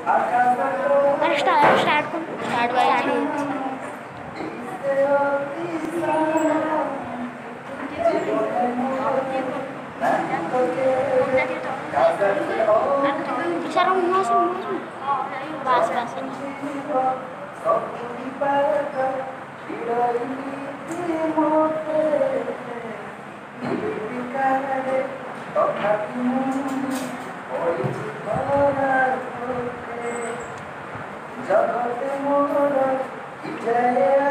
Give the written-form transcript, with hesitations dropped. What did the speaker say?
अरे स्टार्ट कर start by sekarang masuk bahas ini जगत मोर जय